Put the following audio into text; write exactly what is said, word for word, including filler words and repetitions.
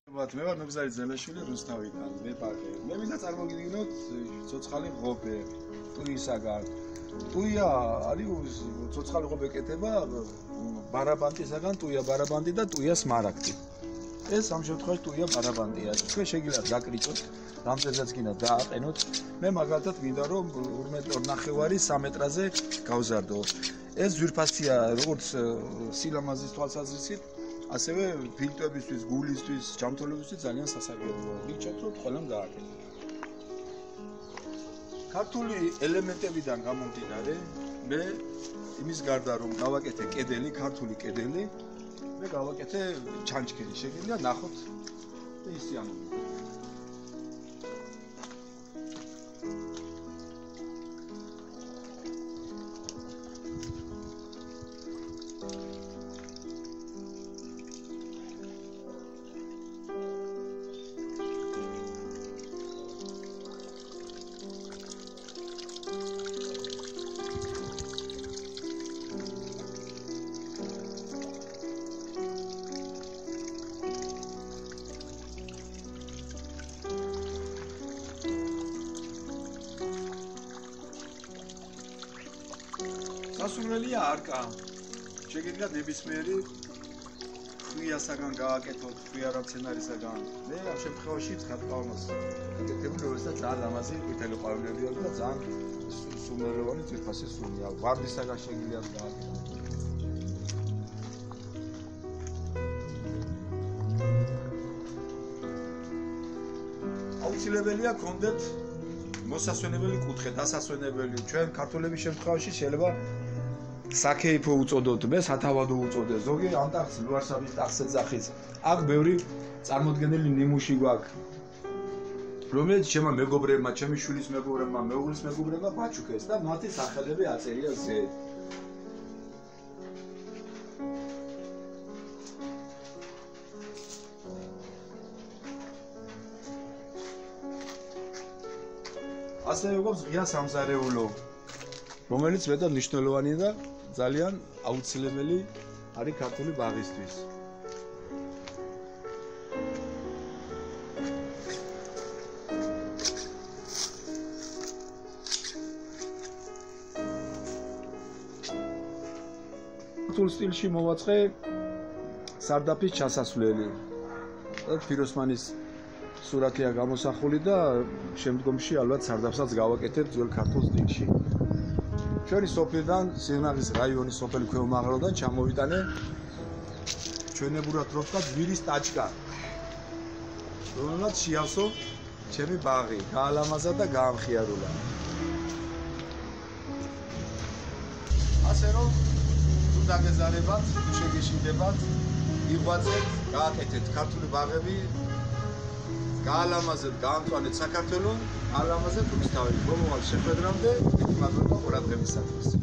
But მე ვარ მეგზარი ზელაშვილი რუსთავიდან ვეპარკე. მე მინდა წარმოგიდგინოთ ცოცხალი ღობე ტუისაგან. ტუია არის ცოცხალი ღობე კეთება ბარაბანტისაგან, ტუია ბარაბანტი და ტუია სმარაგდი. ეს ამ შემთხვევაში ტუია ბარაბანტია. თქვენ შეგიძლიათ გაკრიტოთ, რამდენსაც გინდა დააყენოთ. მე მაგალითად მინდა რომ ორი მეტრი ნახევარი სამ მეტრაზე გავზარდო. ეს ძვირფასია როგორც სილამაზის თვალსაზრისით ასევე ფილტვებისთვის, გულისთვის, ჯამთველებისთვის ძალიან სასარგებლოა. გიჩვენოთ რომ ყველამ გააკეთო. ქართული ელემენტებიდან გამომდინარე, მე იმის გარდა რომ გავაკეთე კედელი, ქართული კედელი, მე გავაკეთე ჩანჩქერი. შეგიძლია ნახოთ და ისი ამბობ. სასურველია არკა. შეგიძლიათ ნებისმიერი ხვიასაგან გააკეთოთ, ხვია რა მცენარისაგან. მე ამ შემთხვევაში ცხადყავმას გაკეთებული როდესაც ძალიან ლამაზი ყვითელი ყვავილები აქვს და ძალიან სუნელოვანი ძვირფასი სუნია. ვარდისაგან შეგიძლიათ გააკეთოთ. აუცილებელია გქონდეთ მოსასვენებელი კუთხე, დასასვენებელი. ჩვენ ქართველების შემთხვევაში შეიძლება საქეიფო უწოდოთ, მე სათავადო უწოდე. ზოგი ამ ტახტს ლუარსაბის ტახტს ეძახის. აქ ბევრი წარმოდგენილი ნიმუში გვაქვს. რომელიც ჩემო მეგობრებმა, ჩემი შვილის მეგობრებმა, მეუღლის მეგობრებმა ბაჩუკეს და მათი სახელები აწერია ზე. ასევე გვაქვს ღია სამზარეულო, რომელიც მეტად მნიშვნელოვანია და ძალიან აუცილებელი არის ქართული ბაღისთვის. ქართულ სტილში მოვაწყე სარდაფის ჩასასვლელი. და ფიროსმანის სურათია გამოსახული და შემდგომში ალბათ სარდაფსაც გავაკეთებ ძველ ქართულ სტილში. ჩვენი სოფლიდან, სიღნაღის რაიონის სოფელი ქვემომაღლოდან ჩამოვიტანე ჩვენებურად რო ვთქვა გვირის ტაჭკა. რომელსაც შეავსო ჩემი ბაღი, გაალამაზა და გაამხიარულა. ასე რომ თუ დაგეზარებათ, თუ შეგეშინდებათ, იღვაწეთ, გააკეთეთ ქართული ბაღები. გაალამაზეთ, გაამწვანეთ საქართველოს, ალამაზეთ რუსთავი. მომავალ შეხვედრამდე, მადლობა ყურადღებისათვის.